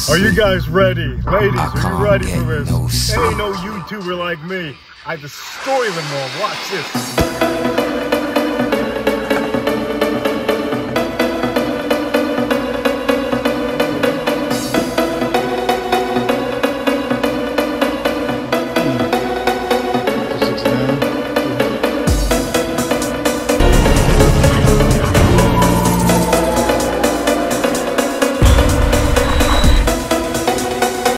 Are you guys ready? Ladies, are you ready for this? Ain't no YouTuber like me. I destroy them all. Watch this.